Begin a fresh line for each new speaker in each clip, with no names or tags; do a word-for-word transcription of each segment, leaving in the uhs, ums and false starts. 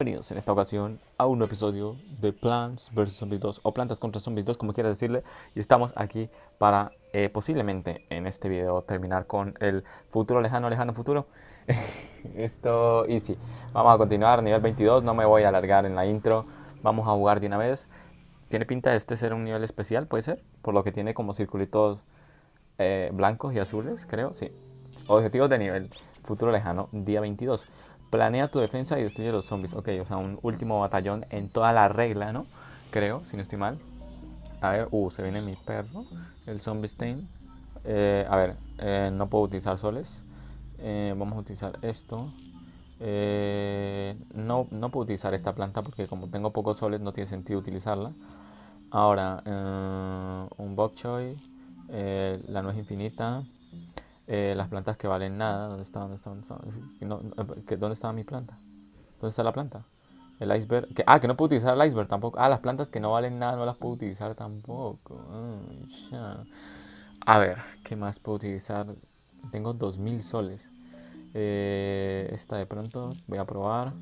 bienvenidos en esta ocasión a un episodio de Plants versus. Zombies dos o Plantas contra Zombies dos, como quieras decirle. Y estamos aquí para eh, posiblemente en este video terminar con el futuro lejano, lejano futuro. Esto, easy. Vamos a continuar, nivel veintidós, no me voy a alargar en la intro. Vamos a jugar de una vez. Tiene pinta de este ser un nivel especial, puede ser, por lo que tiene como circulitos eh, blancos y azules, creo, sí. Objetivos de nivel, futuro lejano, día veintidós. Planea tu defensa y destruye los zombies. Ok, o sea, un último batallón en toda la regla, ¿no? Creo, si no estoy mal. A ver, uh, se viene mi perro, el zombie stain. Eh, a ver, eh, no puedo utilizar soles. Eh, vamos a utilizar esto. Eh, no, no puedo utilizar esta planta porque como tengo pocos soles no tiene sentido utilizarla. Ahora, eh, un bok choy, eh, la nuez infinita, eh, las plantas que valen nada. ¿Dónde está? ¿Dónde está? ¿Dónde está? No, no, ¿Dónde estaba mi planta? ¿Dónde está la planta? El iceberg. Que, ah, que no puedo utilizar el iceberg tampoco. Ah, las plantas que no valen nada no las puedo utilizar tampoco. Ay, ya. A ver, ¿qué más puedo utilizar? Tengo dos mil soles. Eh, esta de pronto voy a probar.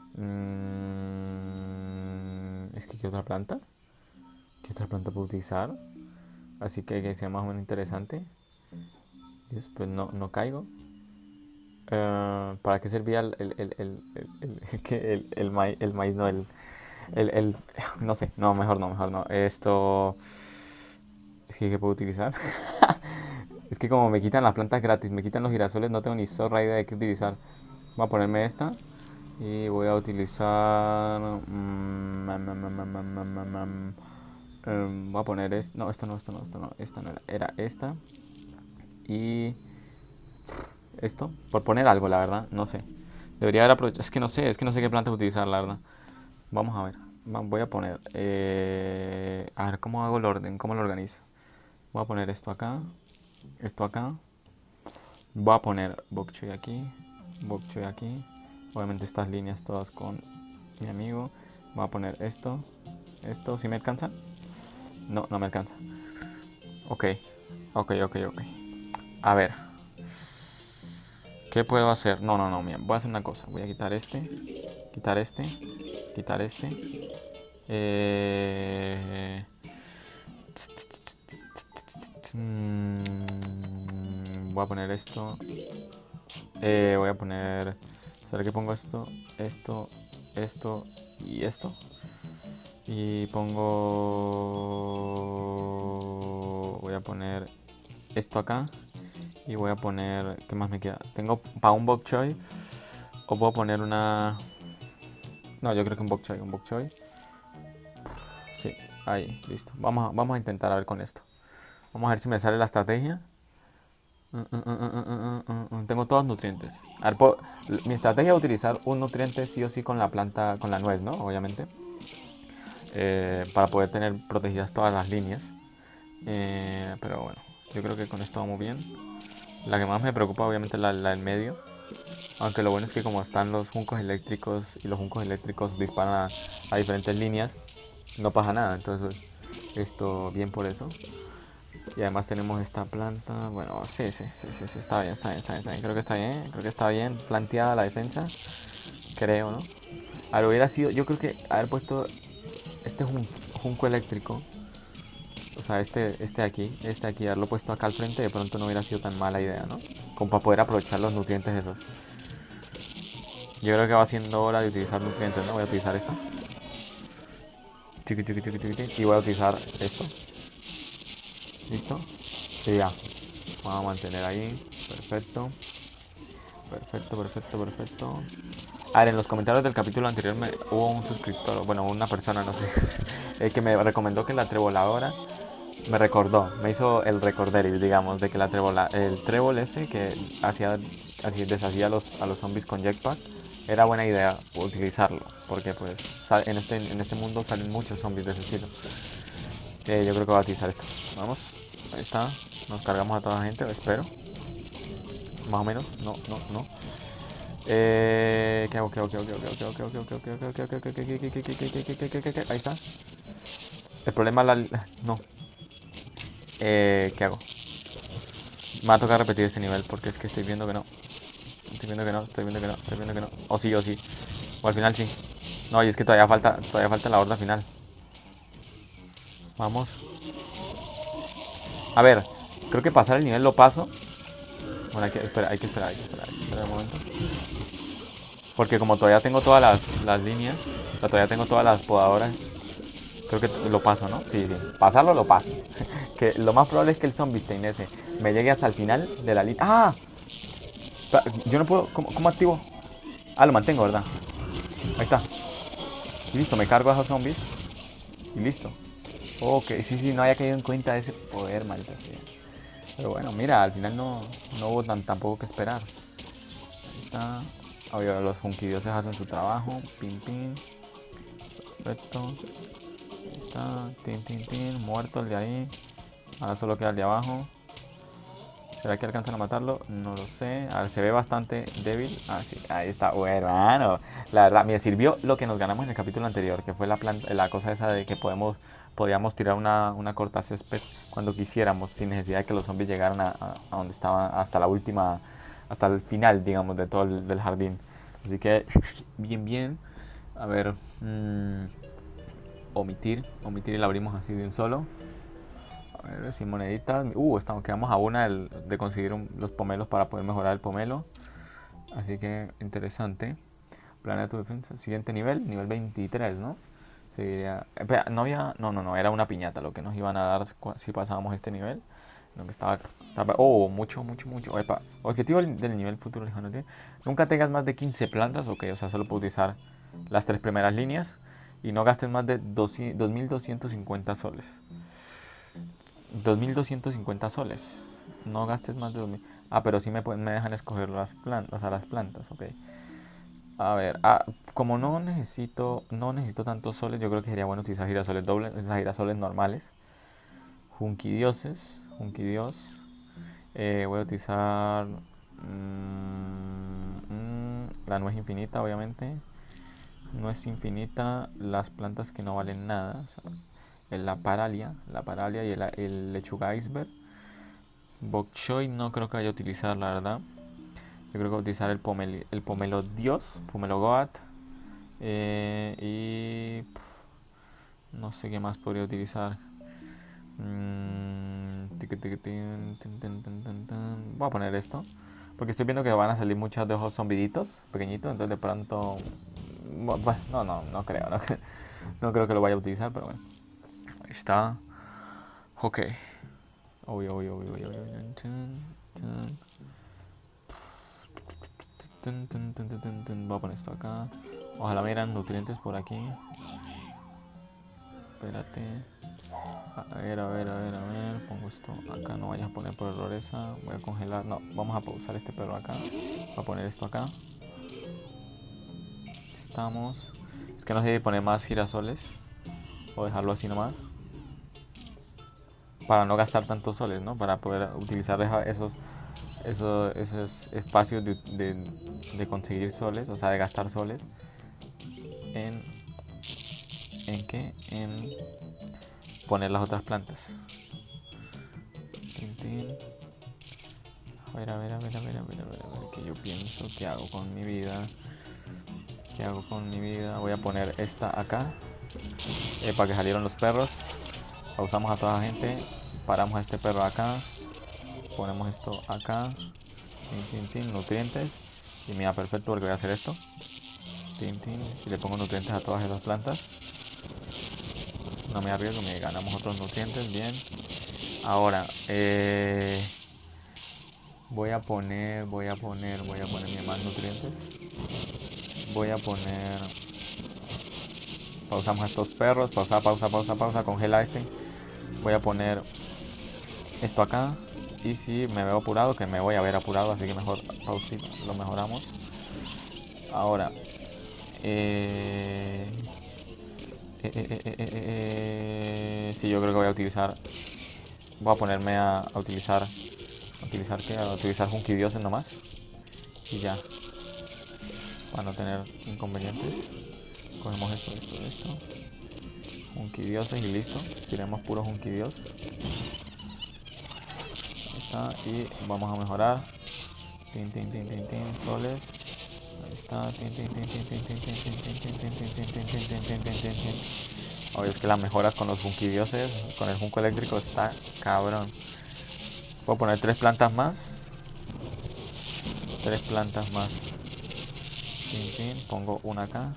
Mm, es que, ¿qué otra planta? ¿Qué otra planta puedo utilizar? Así que que sea más o menos interesante. Y después no, no caigo. Uh, ¿Para qué servía el, el, el, el, el, el, el, el, maíz, el maíz? No, el, el, el... No sé, no, mejor no, mejor no. Esto... Es que, ¿qué puedo utilizar? Es que como me quitan las plantas gratis, me quitan los girasoles, no tengo ni zorra idea de qué utilizar. Voy a ponerme esta. Y voy a utilizar... Um, um, voy a poner esto. No, esto no, esto no, esto no. Esta no era. Era esta. Y... Esto. Por poner algo, la verdad. No sé. Debería haber aprovechado. Es que no sé, es que no sé qué plantas utilizar, la verdad. Vamos a ver. Voy a poner. Eh, a ver cómo hago el orden, cómo lo organizo. Voy a poner esto acá. Esto acá. Voy a poner bok choy aquí. Bok choy aquí. Obviamente estas líneas todas con mi amigo. Voy a poner esto. Esto, ¿sí me alcanza? No, no me alcanza. Ok. Ok, ok, ok. A ver. ¿Qué puedo hacer? No, no, no, mira, voy a hacer una cosa. Voy a quitar este. Quitar este. Quitar este. Eh... Voy a poner esto. Eh, voy a poner... ¿Será que pongo esto? Esto, esto y esto. Y pongo... Voy a poner esto acá. Y voy a poner... ¿Qué más me queda? Tengo para un bok choy. O puedo poner una... No, yo creo que un bok choy. Un bok choy. Sí, ahí, listo. Vamos a, vamos a intentar a ver con esto. Vamos a ver si me sale la estrategia. Uh, uh, uh, uh, Tengo todos nutrientes. A ver, puedo, mi estrategia es utilizar un nutriente sí o sí con la planta, con la nuez, ¿no? Obviamente. Eh, para poder tener protegidas todas las líneas. Eh, pero bueno, yo creo que con esto vamos bien. La que más me preocupa obviamente es la, la del medio. Aunque lo bueno es que como están los juncos eléctricos y los juncos eléctricos disparan a, a diferentes líneas, no pasa nada. Entonces, esto bien por eso. Y además tenemos esta planta. Bueno, sí, sí, sí, sí, sí, está bien, está bien, está bien, está bien. Creo que está bien, creo que está bien planteada la defensa. Creo, ¿no? A ver, hubiera sido, yo creo que haber puesto este jun junco eléctrico. O sea, este, este aquí, este aquí, haberlo puesto acá al frente, de pronto no hubiera sido tan mala idea, ¿no? Como para poder aprovechar los nutrientes esos. Yo creo que va siendo hora de utilizar nutrientes, ¿no? Voy a utilizar esta. Chiqui, chiqui, chiqui, chiqui, y voy a utilizar esto. ¿Listo? Y ya. Vamos a mantener ahí. Perfecto. Perfecto, perfecto, perfecto. A ver, en los comentarios del capítulo anterior me, hubo un suscriptor, bueno, una persona, no sé, eh, que me recomendó que la treboladora me recordó, me hizo el recorderis, digamos, de que la trebola, el trébol ese que hacía, así deshacía a los, a los zombies con jetpack, era buena idea utilizarlo, porque pues en este, en este mundo salen muchos zombies de ese estilo. Eh, yo creo que voy a utilizar esto. Vamos, ahí está, nos cargamos a toda la gente, espero. Más o menos, no, no, no. Eh, ¿qué hago? ¿Qué hago? ¿Qué hago? ¿Qué hago? ¿Qué hago? ¿Qué hago? ¿Qué hago? ¿Qué hago? ¿Qué hago? ¿Qué hago? ¿Qué hago? ¿Qué hago? ¿Qué hago? ¿Qué hago? ¿Qué hago? Ahí está. El problema es la... No. Eh, ¿qué hago? Me va a tocar repetir este nivel porque es que estoy viendo que no. Estoy viendo que no, estoy viendo que no, estoy viendo que no. O sí, o sí. O al final sí. No, y es que todavía falta, todavía falta la horda final. Vamos. A ver, creo que pasar el nivel lo paso. Bueno, hay que esperar, hay que esperar, hay que esperar, hay que esperar un momento. Porque como todavía tengo todas las, las líneas, o sea, todavía tengo todas las podadoras, creo que lo paso, ¿no? Sí, sí, pasarlo lo paso. Que lo más probable es que el Zombie ese me llegue hasta el final de la línea. ¡Ah! Yo no puedo, ¿cómo, cómo activo? Ah, lo mantengo, ¿verdad? Ahí está. Y listo, me cargo a esos zombies. Y listo. Ok, sí, sí, no había caído en cuenta de ese poder, maldita sea. Pero bueno, mira, al final no, no hubo tan, tampoco que esperar. Ahí está. Obvio, los funkidioses hacen su trabajo. Pim, pim. Perfecto. Ahí está. Tin, tin, tin. Muerto el de ahí. Ahora solo queda el de abajo. ¿Será que alcanzan a matarlo? No lo sé. A ver, se ve bastante débil. Ah, sí, ahí está. Bueno, hermano. La verdad, me sirvió lo que nos ganamos en el capítulo anterior, que fue la, planta, la cosa esa de que podemos, podíamos tirar una, una corta césped cuando quisiéramos, sin necesidad de que los zombies llegaran a, a, a donde estaban, hasta la última, hasta el final, digamos, de todo el del jardín. Así que, bien, bien. A ver, mmm, omitir. Omitir y la abrimos así de un solo. A ver, sin moneditas. Uh, estamos, quedamos a una del, de conseguir un, los pomelos para poder mejorar el pomelo. Así que interesante. Planea tu defensa. Siguiente nivel, nivel veintitrés, ¿no? Seguiría. Espera, no había. No, no, no, era una piñata lo que nos iban a dar si pasábamos este nivel. Lo que estaba, estaba. Oh, mucho, mucho, mucho. Epa. Objetivo del nivel futuro lejano. ¿Tío? Nunca tengas más de quince plantas, ok. O sea, solo puedo utilizar las tres primeras líneas. Y no gastes más de dos mil doscientos cincuenta soles. dos mil doscientos cincuenta soles. No gastes más de dos mil. Ah, pero sí me, me dejan escoger las plantas, o sea, las plantas, ok. A ver, ah, como no necesito no necesito tantos soles, yo creo que sería bueno utilizar girasoles dobles, o sea, girasoles normales. Junkidioses, Junkidios. Eh, voy a utilizar mmm, mmm, la nuez infinita, obviamente. Nuez infinita, las plantas que no valen nada. O sea, la paralia, la paralia y el, el lechuga iceberg. Bok choy no creo que vaya a utilizar, la verdad. Yo creo que voy a utilizar el, pomel, el pomelo dios, pomelo goat. Eh, y pff, no sé qué más podría utilizar. Mm, voy a poner esto. Porque estoy viendo que van a salir muchos de ojos zombiditos pequeñitos. Entonces de pronto... Bueno, no, no, no creo. No, no creo que lo vaya a utilizar, pero bueno. Ahí está. Ok. Obvio, obvio, obvio, obvio, obvio. Voy a poner esto acá. Ojalá me dieran nutrientes por aquí. Espérate. A ver, a ver, a ver, a ver. Pongo esto acá. No vayas a poner por error esa. Voy a congelar. No, vamos a pausar este perro acá. Voy a poner esto acá. Estamos. Es que no sé si poner más girasoles o dejarlo así nomás. Para no gastar tantos soles, ¿no? Para poder utilizar esos, esos, esos espacios de, de, de conseguir soles, o sea, de gastar soles. En... ¿En qué? En poner las otras plantas. Tin, tin. A ver, a ver, a ver, a ver, a ver, a ver, a ver, ¿qué yo pienso? ¿Qué hago con mi vida? ¿Qué hago con mi vida? Voy a poner esta acá. Eh, para que salieron los perros. Pausamos a toda la gente. Paramos a este perro acá. Ponemos esto acá. Tin, tin, tin, nutrientes. Y mira, perfecto, porque voy a hacer esto. Tin, tin. Y le pongo nutrientes a todas esas plantas. No me arriesgo, me ganamos otros nutrientes. Bien. Ahora, eh... voy a poner, voy a poner, voy a poner más nutrientes. Voy a poner... Pausamos a estos perros. Pausa, pausa, pausa, pausa. Congela este. Voy a poner esto acá. Y si me veo apurado, que me voy a ver apurado, así que mejor pausito, lo mejoramos. Ahora, eh... Eh, eh, eh, eh, eh, sí, yo creo que voy a utilizar... Voy a ponerme a, a utilizar... ¿A utilizar qué? A utilizar Junkidioses nomás. Y ya. Para no tener inconvenientes. Cogemos esto, esto, esto. Junkidioses y listo. Tiremos puros Junkidios. Ahí está. Y vamos a mejorar. Tin, tin, tin, tin, tin. Soles. Ahí está. Tin, tin, tin, tin, tin, tin, tin, tin, tin, tin, tin, tin, tin, tin, tin. Oye, es que las mejoras con los funkidioses, con el junco eléctrico está cabrón. Puedo poner tres plantas más. Tres plantas más. Tin, tin. Pongo una acá.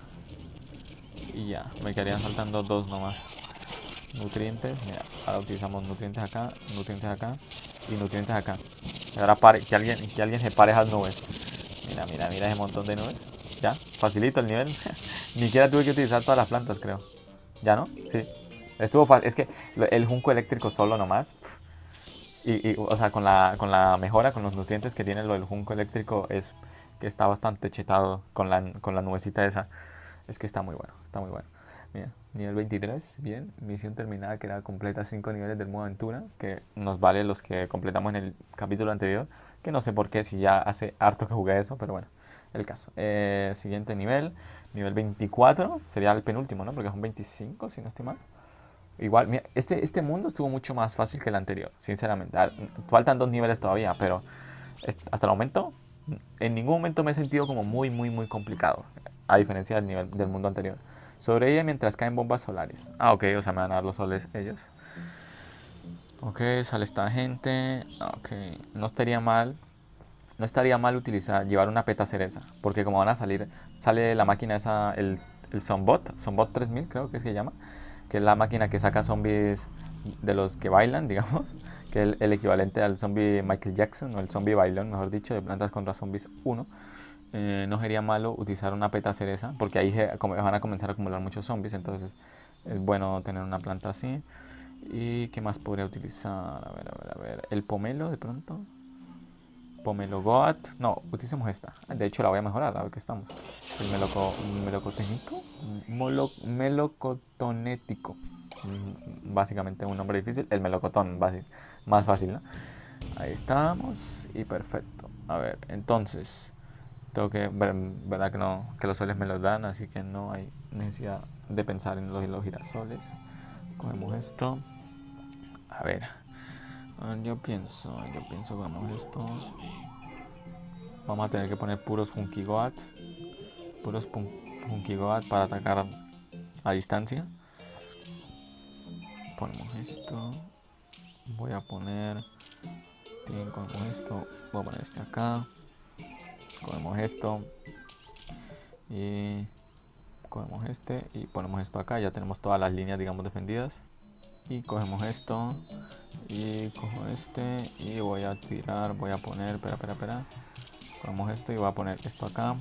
Y ya, me quedarían faltando dos nomás. Nutrientes, mira, ahora utilizamos nutrientes acá, nutrientes acá y nutrientes acá. Y ahora pare, que alguien, que alguien se pare esas nubes. Mira, mira, mira ese montón de nubes. Ya, facilito el nivel. Ni siquiera tuve que utilizar todas las plantas, creo. ¿Ya no? Sí. Estuvo fácil. Es que el junco eléctrico solo nomás. Y, y, o sea, con la, con la mejora, con los nutrientes que tiene lo del junco eléctrico, es que está bastante chetado con la, con la nubecita esa. Es que está muy bueno, está muy bueno. Mira, nivel veintitrés, bien. Misión terminada, que era completa cinco niveles del modo aventura, que nos vale los que completamos en el capítulo anterior, que no sé por qué, si ya hace harto que jugué eso, pero bueno, el caso. Eh, siguiente nivel, nivel veinticuatro, sería el penúltimo, ¿no? Porque son veinticinco, si no estoy mal. Igual, mira, este, este mundo estuvo mucho más fácil que el anterior, sinceramente. Ah, faltan dos niveles todavía, pero hasta el momento, en ningún momento me he sentido como muy, muy, muy complicado, a diferencia del nivel del mundo anterior. Sobrevive mientras caen bombas solares. Ah, ok, o sea, me van a dar los soles ellos. Ok, sale esta gente. Ok, no estaría mal. No estaría mal utilizar, llevar una peta cereza. Porque como van a salir, sale la máquina esa, el, el Zombot, Zombot tres mil creo que es que se llama. Que es la máquina que saca zombies de los que bailan, digamos. Que es el, el equivalente al zombie Michael Jackson, o el zombie bailón, mejor dicho, de Plantas contra Zombies uno. Eh, no sería malo utilizar una peta cereza, porque ahí se, como, van a comenzar a acumular muchos zombies, entonces es bueno tener una planta así. ¿Y qué más podría utilizar? A ver, a ver, a ver. El pomelo, de pronto. Pomelo Goat. No, utilicemos esta. De hecho, la voy a mejorar, a ver qué estamos. El meloco, melocoténico. Molo, melocotonético. Básicamente un nombre difícil. El melocotón, básico, más fácil, ¿no? Ahí estamos. Y perfecto. A ver, entonces. Tengo que ver, verdad que no, que los soles me los dan, así que no hay necesidad de pensar en los, en los girasoles. Cogemos esto. A ver. Yo pienso, yo pienso, cogemos esto. Vamos a tener que poner puros Funkigoat. Puros Funkigoat para atacar a distancia. Ponemos esto. Voy a poner. Bien, cogemos esto. Voy a poner este acá. Cogemos esto. Y cogemos este y ponemos esto acá. Ya tenemos todas las líneas, digamos, defendidas. Y cogemos esto. Y cojo este. Y voy a tirar. Voy a poner. Espera, espera, espera. Cogemos esto y voy a poner esto acá.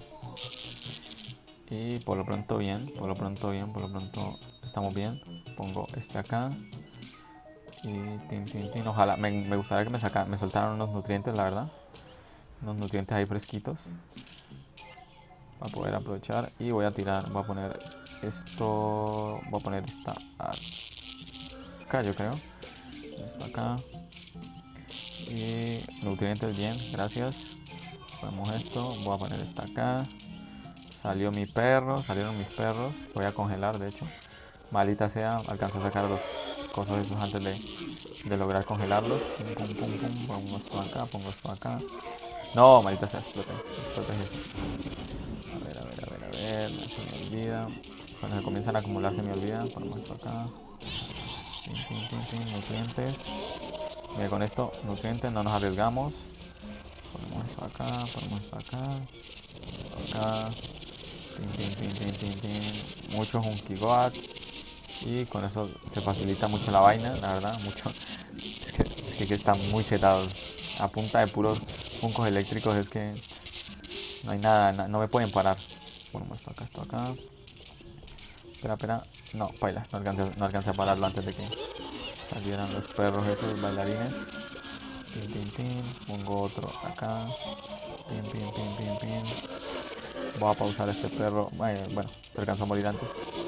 Y por lo pronto bien. Por lo pronto bien. Por lo pronto estamos bien. Pongo este acá. Y tin, tin, tin. Ojalá. Me, me gustaría que me, saca, me soltaran unos nutrientes, la verdad. Unos nutrientes ahí fresquitos. Para poder aprovechar. Y voy a tirar. Voy a poner esto. Voy a poner esta acá, yo creo. Esto acá. Y nutrientes bien, gracias. Ponemos esto. Voy a poner esta acá. Salió mi perro. Salieron mis perros. Voy a congelar, de hecho. Malita sea. Alcanzo a sacar los cosas esos antes de, de lograr congelarlos. Pum, pum, pum, pum. Pongo esto acá. Pongo esto acá. No, malita sea. Explote. Explote eso. A ver, a ver, a ver, a ver. Se me olvida. Cuando se comienzan a acumular se me olvida. Ponemos esto acá. Tin, tin, tin, tin, nutrientes. Mira, con esto, nutrientes, no nos arriesgamos. Ponemos esto acá, ponemos esto acá. Acá. Tin, tin, tin, tin, tin, tin. Mucho Funkigoat. Y con eso se facilita mucho la vaina, la verdad, mucho. Es que, es que están muy setados. A punta de puros funcos eléctricos es que no hay nada, no me pueden parar. Ponemos esto acá, esto acá. Espera, espera. No, baila, no alcancé, no alcancé a pararlo antes de que salieran los perros esos bailarines. Pin, pin, pin. Pongo otro acá. Pin, pin, pin, pin, pin. Voy a pausar este perro. Bueno, bueno, se alcanzó a morir antes.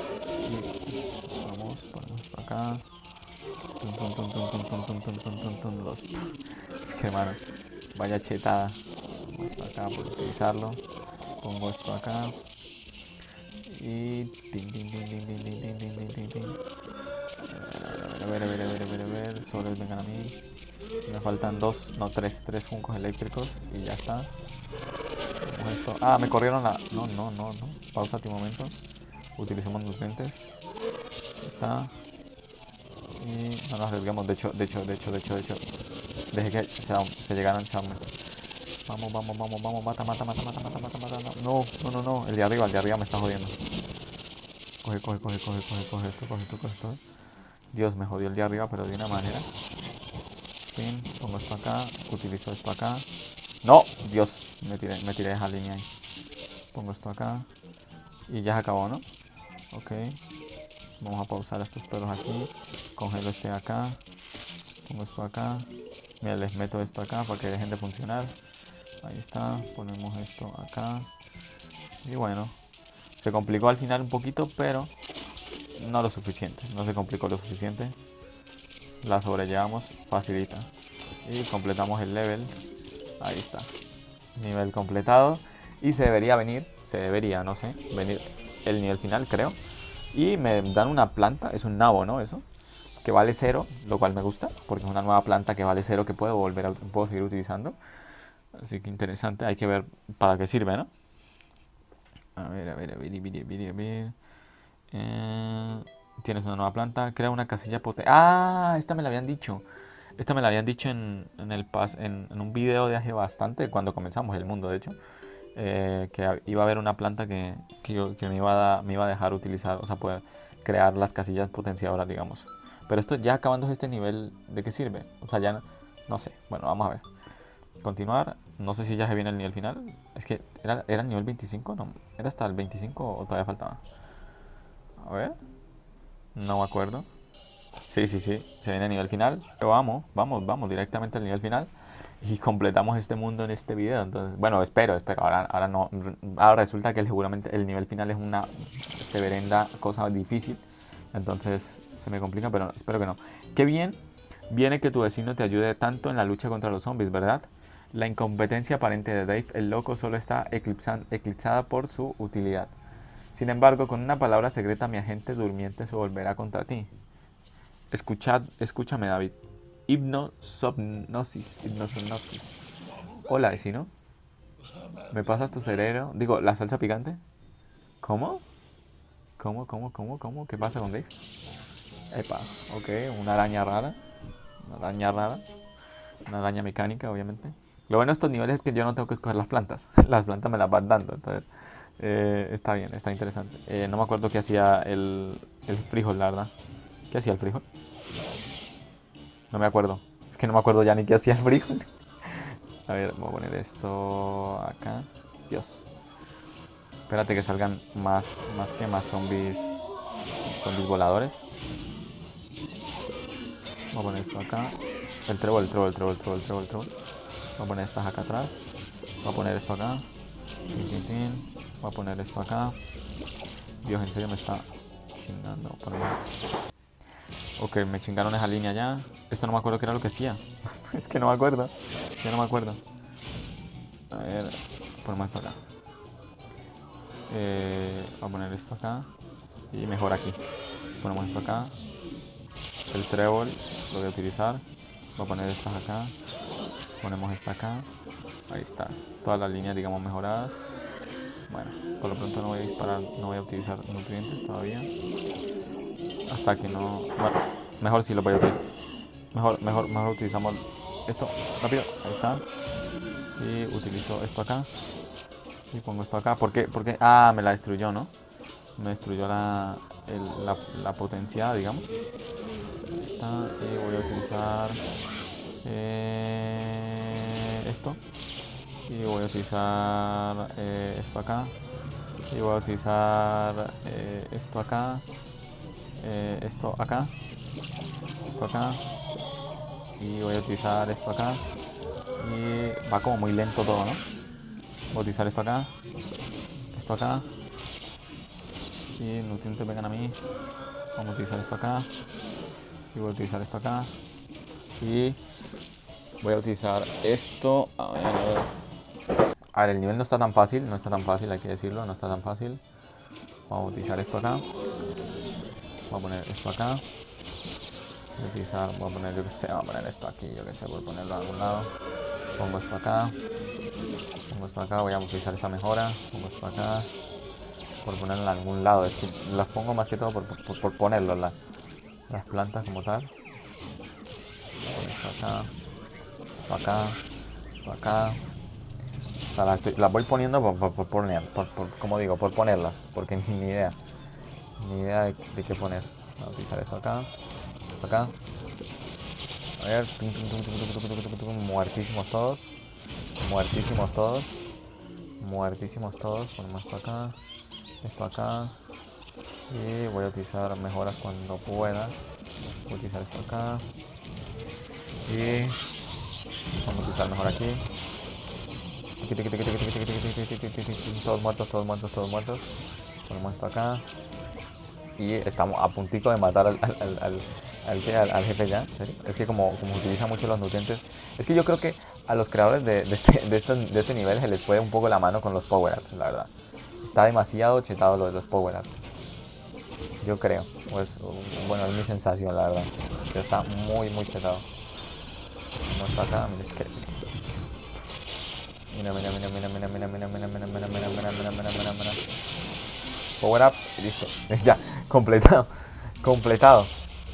Y vamos, ponemos esto acá. Tum, tum, tum, tum, tum, tum, tum, tum, tum, tum, tum, los... Es que, hermano, vaya chetada. Pongo esto acá por utilizarlo. Pongo esto acá. Y... Tin, tin, tin, tin, tin, tin, tin, tin, tin, tin. A ver, a ver, a ver, a ver, a ver. Soles vengan a mí. Me faltan dos, no, tres, tres funcos eléctricos y ya está. Esto. Ah, me corrieron la... No, no, no, no. Pausa un momento. utilicemos nutrientes. Está. Y no nos arriesguemos, de hecho, de hecho, de hecho, de hecho, de hecho. Deje que se, se llegaran, se aumentan. Vamos, vamos, vamos, vamos, mata, mata, mata, mata, mata, mata, mata. No, no, no, no, el de arriba, el de arriba me está jodiendo. Coge, coge, coge, coge, coge, coge esto, coge esto, coge esto. Dios, me jodió el de arriba, pero de una manera. Fin, pongo esto acá, utilizo esto acá. No, Dios, me tiré, me tiré esa línea ahí. Pongo esto acá. Y ya se acabó, ¿no? Ok. Vamos a pausar estos perros aquí. Congelo este de acá. Pongo esto acá. Mira, les meto esto acá para que dejen de funcionar. Ahí está. Ponemos esto acá. Y bueno. Se complicó al final un poquito, pero no lo suficiente. No se complicó lo suficiente. La sobrellevamos facilita. Y completamos el level. Ahí está. Nivel completado. Y se debería venir. Se debería, no sé. Venir el nivel final, creo. Y me dan una planta. Es un nabo, ¿no? Eso. Que vale cero. Lo cual me gusta. Porque es una nueva planta que vale cero. Que puedo volver a, puedo seguir utilizando. Así que interesante. Hay que ver para qué sirve, ¿no? A ver, a ver, a ver, a ver, a ver, a ver. Eh, tienes una nueva planta. Crea una casilla potente. Ah, esta me la habían dicho. Esta me la habían dicho en, en el pas, en, en un video de hace bastante, cuando comenzamos el mundo, de hecho. Eh, que iba a haber una planta que, que, yo, que me, iba a da, me iba a dejar utilizar, o sea, poder crear las casillas potenciadoras, digamos. Pero esto ya acabando este nivel, ¿de qué sirve? O sea, ya no, no sé. Bueno, vamos a ver. Continuar. No sé si ya se viene el nivel final. Es que era, era el nivel veinticinco, no. ¿Era hasta el veinticinco o todavía faltaba? A ver. No me acuerdo. Sí, sí, sí. Se viene el nivel final. Pero vamos, vamos, vamos directamente al nivel final. Y completamos este mundo en este video. Entonces, bueno, espero, espero. Ahora, ahora no. Ahora resulta que seguramente el nivel final es una severenda cosa difícil. Entonces se me complica, pero espero que no. Qué bien viene que tu vecino te ayude tanto en la lucha contra los zombies, ¿verdad? La incompetencia aparente de Dave el loco solo está eclipsada por su utilidad. Sin embargo, con una palabra secreta mi agente durmiente se volverá contra ti. Escuchad, escúchame, David. Hipnosomnosis, hipnosomnosis. Hola, vecino. ¿Me pasas tu cerebro? Digo, ¿la salsa picante? ¿Cómo? ¿Cómo, cómo, cómo, cómo? ¿Qué pasa con Dave? Epa, ok, una araña rara. Una araña rara. Una araña mecánica, obviamente. Lo bueno de estos niveles es que yo no tengo que escoger las plantas. Las plantas me las van dando, entonces eh, está bien, está interesante. Eh, no me acuerdo qué hacía el, el frijol, la verdad. ¿Qué hacía el frijol? No me acuerdo. Es que no me acuerdo ya ni qué hacía el frijol. A ver, voy a poner esto acá. Dios. Espérate que salgan más, más que más zombies, zombies voladores. Voy a poner esto acá. El trébol, el trébol, el trébol, el trébol, el trébol, el trébol. Voy a poner estas acá atrás. Voy a poner esto acá. Tin, tin, tin. Voy a poner esto acá. Dios, en serio me está chingando. Ponemos... Ok, me chingaron esa línea ya. Esto no me acuerdo qué era lo que hacía. Es que no me acuerdo. Ya no me acuerdo. A ver, ponemos esto acá. Eh, voy a poner esto acá. Y mejor aquí. Ponemos esto acá. El trébol lo voy a utilizar. Voy a poner estas acá. Ponemos esta acá. Ahí está. Todas las líneas, digamos, mejoradas. Bueno, por lo pronto no voy a disparar, no voy a utilizar nutrientes todavía. Hasta que no... Bueno, mejor si lo voy a utilizar. Mejor, mejor, mejor utilizamos esto. Rápido, ahí está. Y utilizo esto acá. Y pongo esto acá. ¿Por qué? Porque... Ah, me la destruyó, ¿no? Me destruyó la, el, la, la potencia, digamos. Ahí está. Y voy a utilizar... Eh, esto. Y voy a utilizar eh, esto acá. Y voy a utilizar eh, esto acá. Eh, esto acá. Esto acá. Y voy a utilizar esto acá. Y va como muy lento todo, ¿no? Voy a utilizar esto acá. Esto acá. Y nutrientes vengan a mí. Vamos a utilizar esto acá. Y voy a utilizar esto acá. Y voy a utilizar esto. A ver, a ver. A ver, el nivel no está tan fácil, no está tan fácil, hay que decirlo, no está tan fácil. Vamos a utilizar esto acá. Voy a poner esto acá. Voy a utilizar, voy a poner, yo que sé, voy a poner esto aquí, yo que sé, voy a ponerlo a algún lado. Pongo esto acá. Pongo esto acá, voy a utilizar esta mejora. Pongo esto acá. por ponerla en algún lado. Es que las pongo más que todo por, por, por ponerlo, la, las plantas como tal. Esto acá, esto acá, esto acá. O sea, las, las voy poniendo por, por, por poner, por, por, como digo, por ponerlas, porque ni, ni idea, ni idea de, de qué poner. Voy a utilizar esto acá, esto acá. A ver, tum, tum, tum, tum, tum, tum, tum, tum, tum, muertísimos todos, muertísimos todos, muertísimos todos. Ponemos esto acá, esto acá. Y voy a utilizar mejoras cuando pueda. Voy a utilizar esto acá. Y vamos a utilizar mejor aquí. Todos muertos, todos muertos, todos muertos. Ponemos esto acá. Y estamos a puntito de matar al, al, al, al, al, al, al jefe ya. ¿Serio? Es que como, como se utiliza mucho los nutrientes. Es que yo creo que a los creadores de, de, este, de, este, de este nivel se les fue un poco la mano con los power-ups, la verdad. Está demasiado chetado lo de los power-ups. Yo creo. Pues, bueno, es mi sensación, la verdad. Que está muy, muy chetado. No está acá. Mira, es que... Es que... Mira, mira, mira, mira, mira, mira, mira, mira, mira, mira, mira, mira, mira, mira, mira, mira. Power up y listo. Ya, completado. Completado.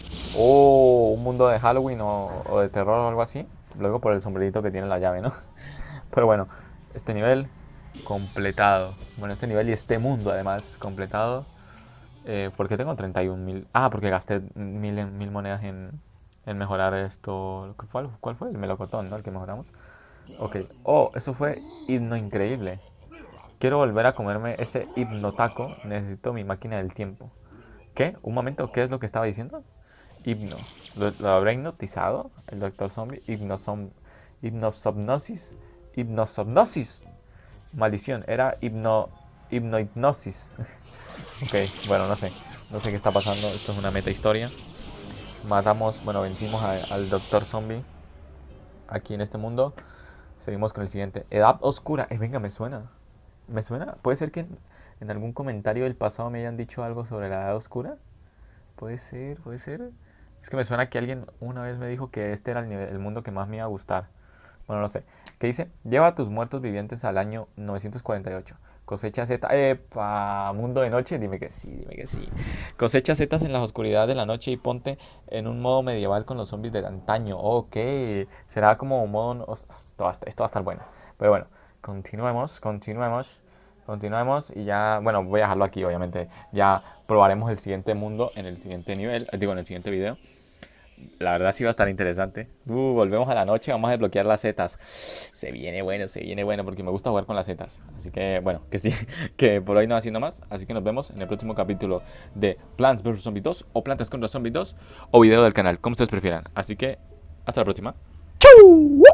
Oh, un mundo de Halloween o, o de terror o algo así. Luego por el sombrerito que tiene la llave, ¿no? Pero bueno, este nivel completado. Bueno, este nivel y este mundo además completado. Eh, ¿Por qué tengo treinta y un mil? Ah, porque gasté mil, mil monedas en, en mejorar esto. ¿Cuál, ¿Cuál fue? El melocotón, ¿no? El que mejoramos. Ok. Oh, eso fue himno increíble. Quiero volver a comerme ese hipnotaco. Necesito mi máquina del tiempo. ¿Qué? Un momento, ¿qué es lo que estaba diciendo? Hipno. ¿Lo, lo habrá hipnotizado el doctor Zombie? Hipnosom, hipnosomnosis. Hipnosomnosis. Maldición, era hipno, hipnohipnosis. Ok, bueno, no sé. No sé qué está pasando. Esto es una meta historia. Matamos, bueno, vencimos a, al doctor Zombie aquí en este mundo. Seguimos con el siguiente. Edad oscura. Eh, venga, me suena. ¿Me suena? ¿Puede ser que en, en algún comentario del pasado me hayan dicho algo sobre la edad oscura? Puede ser, puede ser. Es que me suena que alguien una vez me dijo que este era el, nivel, el mundo que más me iba a gustar. Bueno, no sé. ¿Qué dice? Lleva a tus muertos vivientes al año novecientos cuarenta y ocho. Cosecha Z. ¡Epa! Mundo de noche. Dime que sí, dime que sí. Cosecha setas en la oscuridad de la noche y ponte en un modo medieval con los zombies de antaño. Ok. Será como un modo. Esto va a estar, esto va a estar bueno. Pero bueno, continuemos, continuemos. Continuemos y ya, bueno, voy a dejarlo aquí, obviamente. Ya probaremos el siguiente mundo en el siguiente nivel, digo, en el siguiente video. La verdad sí va a estar interesante. Uh, volvemos a la noche, vamos a desbloquear las setas. Se viene bueno, se viene bueno, porque me gusta jugar con las setas. Así que, bueno, que sí, que por hoy no haciendo más. Así que nos vemos en el próximo capítulo de Plants versus. Zombies dos, o Plantas contra Zombies dos, o video del canal, como ustedes prefieran. Así que, hasta la próxima. ¡Chau!